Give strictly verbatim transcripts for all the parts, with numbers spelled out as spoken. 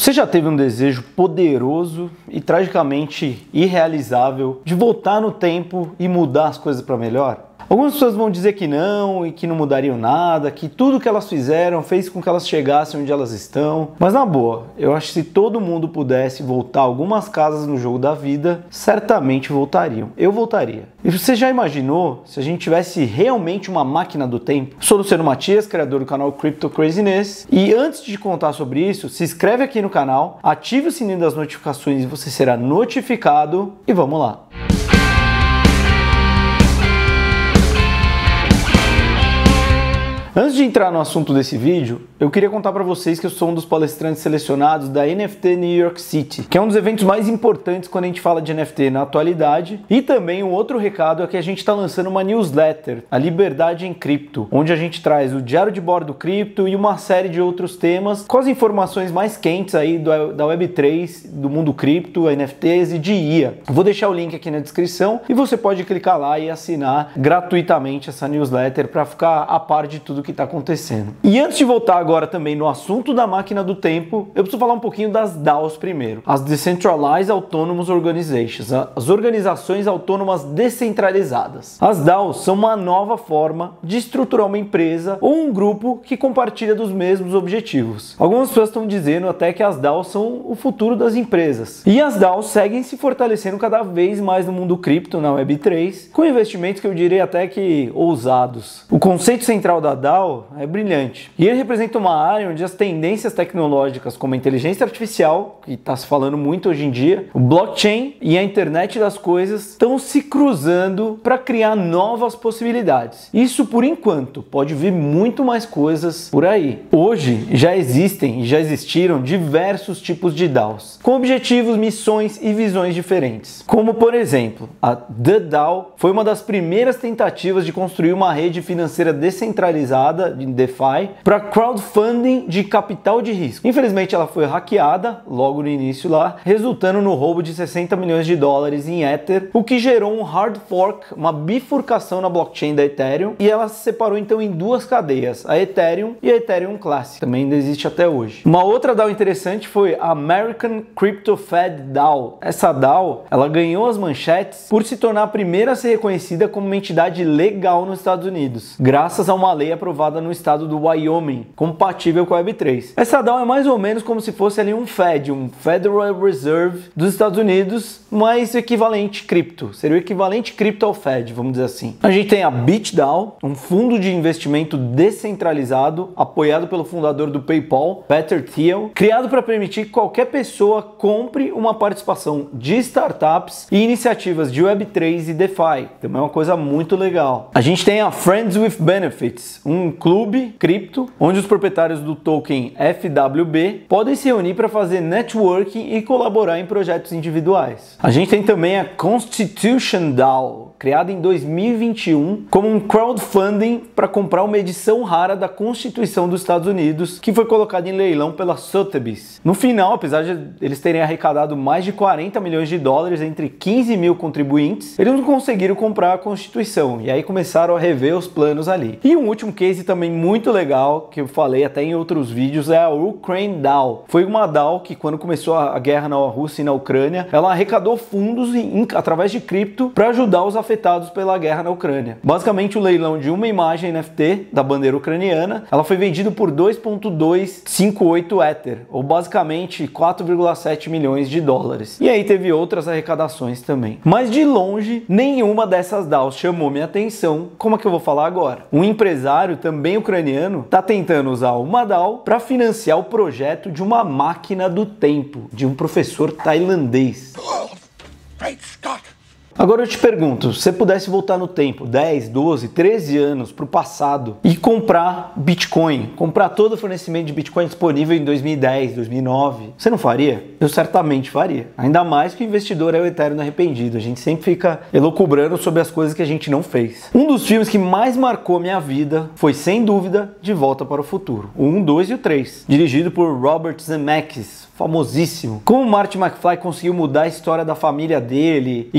Você já teve um desejo poderoso e tragicamente irrealizável de voltar no tempo e mudar as coisas para melhor? Algumas pessoas vão dizer que não e que não mudariam nada, que tudo que elas fizeram fez com que elas chegassem onde elas estão. Mas na boa, eu acho que se todo mundo pudesse voltar algumas casas no jogo da vida, certamente voltariam. Eu voltaria. E você já imaginou se a gente tivesse realmente uma máquina do tempo? Sou Luciano Matias, criador do canal Crypto Craziness. E antes de contar sobre isso, se inscreve aqui no canal, ative o sininho das notificações e você será notificado. E vamos lá! Antes de entrar no assunto desse vídeo, eu queria contar para vocês que eu sou um dos palestrantes selecionados da N F T New York City, que é um dos eventos mais importantes quando a gente fala de N F T na atualidade. E também um outro recado é que a gente está lançando uma newsletter, a Liberdade em Cripto, onde a gente traz o diário de bordo do cripto e uma série de outros temas com as informações mais quentes aí do, da web três, do mundo cripto, N F Ts e de I A. Vou deixar o link aqui na descrição e você pode clicar lá e assinar gratuitamente essa newsletter para ficar a par de tudo que está acontecendo. E antes de voltar agora também no assunto da máquina do tempo, eu preciso falar um pouquinho das DAOs primeiro. As Decentralized Autonomous Organizations, as organizações autônomas descentralizadas. As DAOs são uma nova forma de estruturar uma empresa ou um grupo que compartilha dos mesmos objetivos. Algumas pessoas estão dizendo até que as DAOs são o futuro das empresas. E as DAOs seguem se fortalecendo cada vez mais no mundo cripto, na web três, com investimentos que eu diria até que ousados. O conceito central da DAO é brilhante. E ele representa uma área onde as tendências tecnológicas como a inteligência artificial, que está se falando muito hoje em dia, o blockchain e a internet das coisas estão se cruzando para criar novas possibilidades. Isso por enquanto, pode vir muito mais coisas por aí. Hoje já existem e já existiram diversos tipos de DAOs, com objetivos, missões e visões diferentes. Como por exemplo, a The DAO foi uma das primeiras tentativas de construir uma rede financeira descentralizada de DeFi para crowdfunding de capital de risco. Infelizmente ela foi hackeada logo no início lá, resultando no roubo de sessenta milhões de dólares em Ether, o que gerou um hard fork, uma bifurcação na blockchain da Ethereum, e ela se separou então em duas cadeias, a Ethereum e a Ethereum Classic, também ainda existe até hoje. Uma outra DAO interessante foi a American Crypto Fed DAO. Essa DAO, ela ganhou as manchetes por se tornar a primeira a ser reconhecida como uma entidade legal nos Estados Unidos, graças a uma lei aprovada no estado do Wyoming, compatível com a web três. Essa DAO é mais ou menos como se fosse ali um Fed, um Federal Reserve dos Estados Unidos, mas equivalente cripto. Seria o equivalente cripto ao Fed, vamos dizer assim. A gente tem a BitDAO, um fundo de investimento descentralizado, apoiado pelo fundador do PayPal, Peter Thiel, criado para permitir que qualquer pessoa compre uma participação de startups e iniciativas de web três e DeFi. Também é uma coisa muito legal. A gente tem a Friends with Benefits, um um clube cripto, onde os proprietários do token F W B podem se reunir para fazer networking e colaborar em projetos individuais. A gente tem também a Constitution DAO, criada em dois mil e vinte e um como um crowdfunding para comprar uma edição rara da Constituição dos Estados Unidos, que foi colocada em leilão pela Sotheby's. No final, apesar de eles terem arrecadado mais de quarenta milhões de dólares entre quinze mil contribuintes, eles não conseguiram comprar a Constituição, e aí começaram a rever os planos ali. E um último case também muito legal, que eu falei até em outros vídeos, é a Ukraine DAO. Foi uma DAO que, quando começou a guerra na Rússia e na Ucrânia, ela arrecadou fundos em, através de cripto para ajudar os afetados pela guerra na Ucrânia. Basicamente, o leilão de uma imagem N F T da bandeira ucraniana, ela foi vendida por dois vírgula duzentos e cinquenta e oito Ether, ou basicamente quatro vírgula sete milhões de dólares. E aí teve outras arrecadações também. Mas de longe, nenhuma dessas DAOs chamou minha atenção, como é que eu vou falar agora. Um empresário também ucraniano está tentando usar uma DAO para financiar o projeto de uma máquina do tempo, de um professor tailandês. Agora eu te pergunto, se você pudesse voltar no tempo, dez, doze, treze anos para o passado e comprar Bitcoin, comprar todo o fornecimento de Bitcoin disponível em dois mil e dez, dois mil e nove, você não faria? Eu certamente faria. Ainda mais que o investidor é o eterno arrependido. A gente sempre fica elucubrando sobre as coisas que a gente não fez. Um dos filmes que mais marcou minha vida foi, sem dúvida, De Volta para o Futuro. O um, dois e o três, dirigido por Robert Zemeckis, famosíssimo. Como Marty McFly conseguiu mudar a história da família dele e quase deixar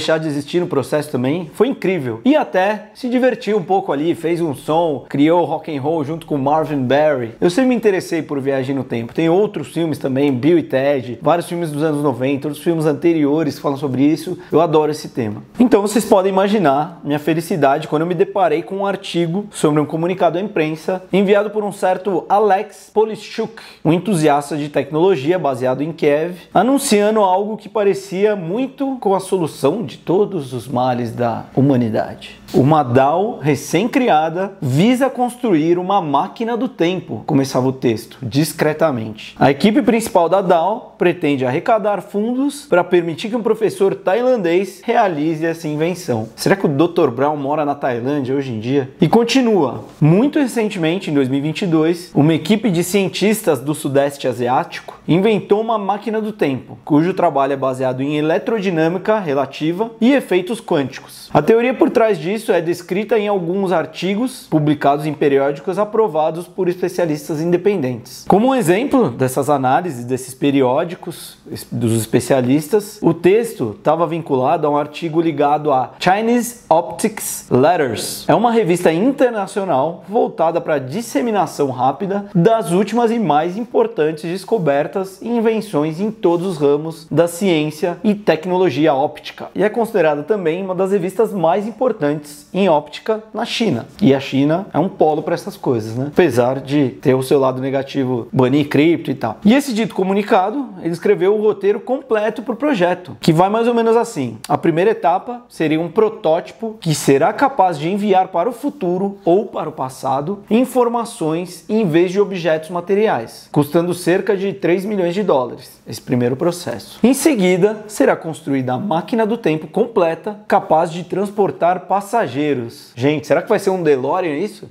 deixar de existir no processo também. Foi incrível. E até se divertiu um pouco ali, fez um som, criou rock and roll junto com Marvin Berry. Eu sempre me interessei por Viagem no Tempo. Tem outros filmes também, Bill e Ted, vários filmes dos anos noventa, outros filmes anteriores que falam sobre isso. Eu adoro esse tema. Então vocês podem imaginar minha felicidade quando eu me deparei com um artigo sobre um comunicado à imprensa enviado por um certo Alex Polishchuk, um entusiasta de tecnologia baseado em Kiev, anunciando algo que parecia muito com a solução de todos os males da humanidade. Uma D A O recém-criada visa construir uma máquina do tempo, começava o texto, discretamente. A equipe principal da D A O pretende arrecadar fundos para permitir que um professor tailandês realize essa invenção. Será que o doutor Brown mora na Tailândia hoje em dia? E continua. Muito recentemente, em dois mil e vinte e dois, uma equipe de cientistas do Sudeste Asiático inventou uma máquina do tempo, cujo trabalho é baseado em eletrodinâmica relativa e efeitos quânticos. A teoria por trás disso é descrita em alguns artigos publicados em periódicos aprovados por especialistas independentes. Como um exemplo dessas análises, desses periódicos dos especialistas, o texto estava vinculado a um artigo ligado a Chinese Optics Letters. É uma revista internacional voltada para a disseminação rápida das últimas e mais importantes descobertas e invenções em todos os ramos da ciência e tecnologia óptica. E é considerada também uma das revistas mais importantes em óptica na China. E a China é um polo para essas coisas, né? Apesar de ter o seu lado negativo, banir cripto e tal. E esse dito comunicado, ele escreveu o roteiro completo para o projeto, que vai mais ou menos assim. A primeira etapa seria um protótipo que será capaz de enviar para o futuro ou para o passado informações em vez de objetos materiais, custando cerca de três milhões de dólares, esse primeiro processo. Em seguida, será construída a máquina do tempo completa, capaz de transportar passageiros. Gente, será que vai ser um DeLorean isso?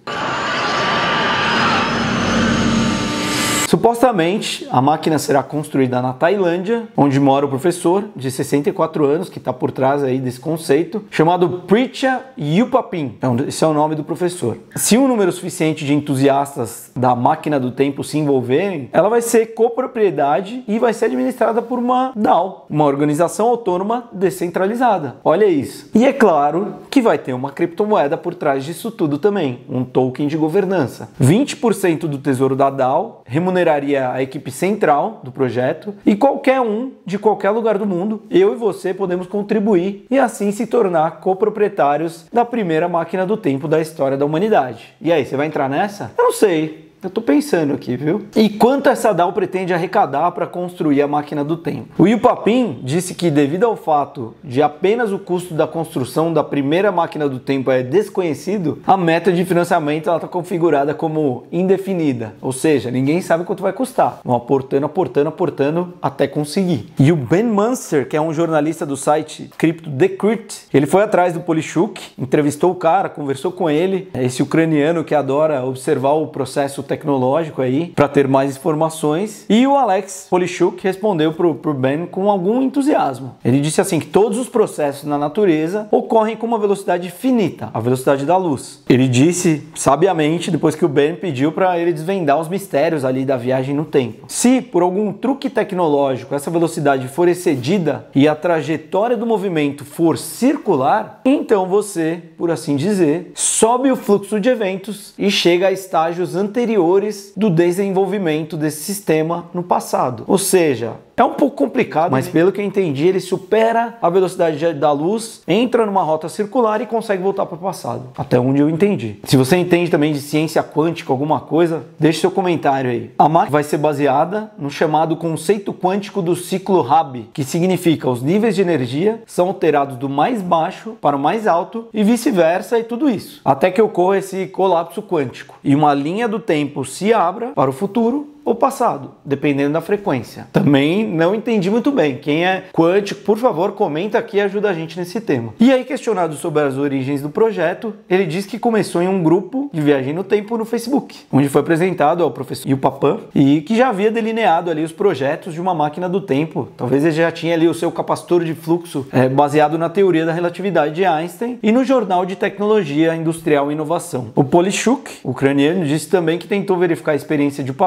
Supostamente, a máquina será construída na Tailândia, onde mora o professor de sessenta e quatro anos, que está por trás aí desse conceito, chamado Pricha Yupapin. Esse é o nome do professor. Se um número suficiente de entusiastas da máquina do tempo se envolverem, ela vai ser copropriedade e vai ser administrada por uma D A O, uma organização autônoma descentralizada. Olha isso. E é claro que vai ter uma criptomoeda por trás disso tudo também, um token de governança. vinte por cento do tesouro da D A O remuneraria a equipe central do projeto e qualquer um de qualquer lugar do mundo, eu e você, podemos contribuir e assim se tornar coproprietários da primeira máquina do tempo da história da humanidade. E aí, você vai entrar nessa? Eu não sei. Eu tô pensando aqui, viu? E quanto essa D A O pretende arrecadar para construir a máquina do tempo? O Yupapin disse que, devido ao fato de apenas o custo da construção da primeira máquina do tempo é desconhecido, a meta de financiamento está configurada como indefinida, ou seja, ninguém sabe quanto vai custar. Vão aportando, aportando, aportando até conseguir. E o Ben Munster, que é um jornalista do site Crypto Decrypt, ele foi atrás do Polishchuk, entrevistou o cara, conversou com ele, esse ucraniano que adora observar o processo tecnológico aí, para ter mais informações, e o Alex Polishchuk respondeu pro, pro Ben com algum entusiasmo. Ele disse assim que todos os processos na natureza ocorrem com uma velocidade finita, a velocidade da luz. Ele disse sabiamente, depois que o Ben pediu para ele desvendar os mistérios ali da viagem no tempo. Se por algum truque tecnológico essa velocidade for excedida e a trajetória do movimento for circular, então você, por assim dizer, sobe o fluxo de eventos e chega a estágios anteriores do desenvolvimento desse sistema no passado. Ou seja, é um pouco complicado, mas pelo que eu entendi, ele supera a velocidade da luz, entra numa rota circular e consegue voltar para o passado. Até onde eu entendi. Se você entende também de ciência quântica, alguma coisa, deixe seu comentário aí. A máquina vai ser baseada no chamado conceito quântico do ciclo Rabi, que significa os níveis de energia são alterados do mais baixo para o mais alto e vice-versa e tudo isso. Até que ocorra esse colapso quântico e uma linha do tempo se abra para o futuro ou passado, dependendo da frequência. Também não entendi muito bem. Quem é quântico, por favor, comenta aqui e ajuda a gente nesse tema. E aí, questionado sobre as origens do projeto, ele diz que começou em um grupo de viagem no tempo no Facebook, onde foi apresentado ao professor Yupapin e que já havia delineado ali os projetos de uma máquina do tempo. Talvez ele já tinha ali o seu capacitor de fluxo é, baseado na teoria da relatividade de Einstein e no Jornal de Tecnologia Industrial e Inovação. O Polishchuk, ucraniano, disse também que tentou verificar a experiência de Yupapin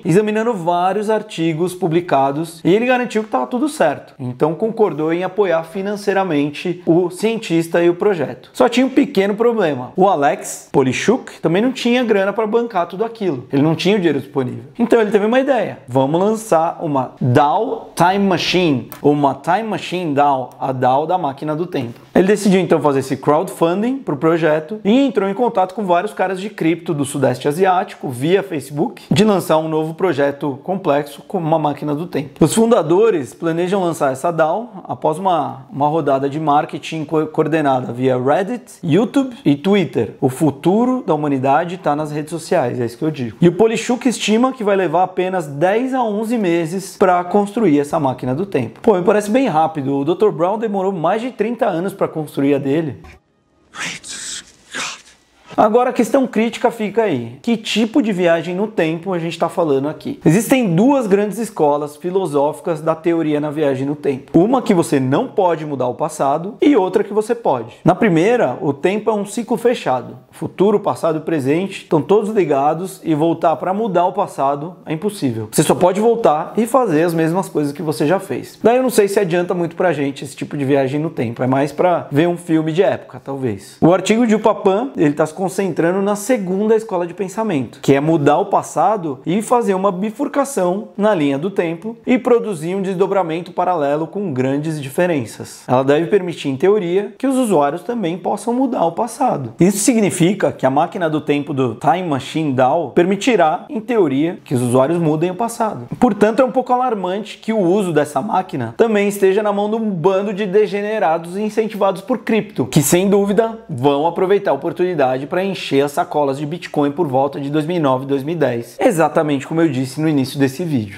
examinando vários artigos publicados e ele garantiu que estava tudo certo. Então concordou em apoiar financeiramente o cientista e o projeto. Só tinha um pequeno problema. O Alex Polishuk também não tinha grana para bancar tudo aquilo. Ele não tinha o dinheiro disponível. Então ele teve uma ideia. Vamos lançar uma D A O Time Machine, ou uma Time Machine D A O, a D A O da máquina do tempo. Ele decidiu então fazer esse crowdfunding para o projeto e entrou em contato com vários caras de cripto do Sudeste Asiático via Facebook de lançar um novo projeto complexo como uma máquina do tempo. Os fundadores planejam lançar essa D A O após uma, uma rodada de marketing co coordenada via Reddit, YouTube e Twitter. O futuro da humanidade está nas redes sociais, é isso que eu digo. E o Polishuk estima que vai levar apenas dez a onze meses para construir essa máquina do tempo. Pô, me parece bem rápido. O doutor Brown demorou mais de trinta anos para construir a dele. Agora a questão crítica fica aí. Que tipo de viagem no tempo a gente está falando aqui? Existem duas grandes escolas filosóficas da teoria na viagem no tempo. Uma que você não pode mudar o passado e outra que você pode. Na primeira, o tempo é um ciclo fechado. Futuro, passado e presente estão todos ligados e voltar para mudar o passado é impossível. Você só pode voltar e fazer as mesmas coisas que você já fez. Daí eu não sei se adianta muito pra gente esse tipo de viagem no tempo. É mais para ver um filme de época, talvez. O artigo de Upapan, ele está se concentrando na segunda escola de pensamento, que é mudar o passado e fazer uma bifurcação na linha do tempo e produzir um desdobramento paralelo com grandes diferenças. Ela deve permitir, em teoria, que os usuários também possam mudar o passado. Isso significa que a máquina do tempo do Time Machine D A O permitirá, em teoria, que os usuários mudem o passado. Portanto, é um pouco alarmante que o uso dessa máquina também esteja na mão de um bando de degenerados incentivados por cripto, que sem dúvida vão aproveitar a oportunidade para encher as sacolas de Bitcoin por volta de dois mil e nove e dois mil e dez. Exatamente como eu disse no início desse vídeo.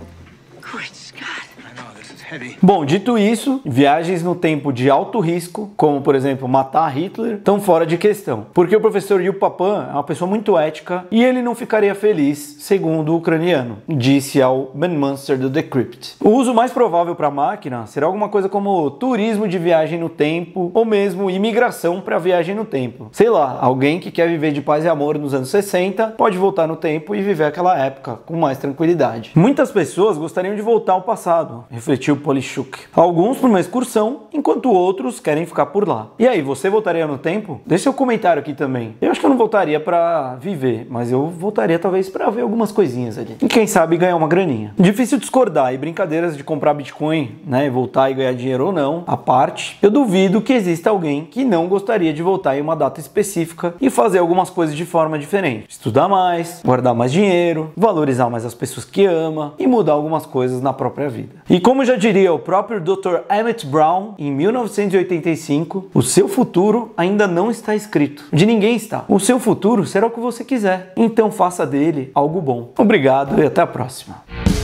Bom, dito isso, viagens no tempo de alto risco, como por exemplo matar Hitler, estão fora de questão. Porque o professor Upapan é uma pessoa muito ética e ele não ficaria feliz, segundo o ucraniano, disse ao Ben Munster do Decrypt. O uso mais provável para a máquina será alguma coisa como turismo de viagem no tempo ou mesmo imigração para viagem no tempo. Sei lá, alguém que quer viver de paz e amor nos anos sessenta pode voltar no tempo e viver aquela época com mais tranquilidade. Muitas pessoas gostariam de voltar ao passado, refletiu Polishuk. Alguns por uma excursão, enquanto outros querem ficar por lá. E aí, você voltaria no tempo? Deixe seu comentário aqui também. Eu acho que eu não voltaria pra viver, mas eu voltaria talvez pra ver algumas coisinhas ali. E quem sabe ganhar uma graninha. Difícil discordar, e brincadeiras de comprar Bitcoin, né, e voltar e ganhar dinheiro ou não, à parte, eu duvido que exista alguém que não gostaria de voltar em uma data específica e fazer algumas coisas de forma diferente. Estudar mais, guardar mais dinheiro, valorizar mais as pessoas que ama e mudar algumas coisas na própria vida. E como já diria o próprio doutor Emmett Brown, em mil novecentos e oitenta e cinco, o seu futuro ainda não está escrito. De ninguém está. O seu futuro será o que você quiser. Então faça dele algo bom. Obrigado e até a próxima.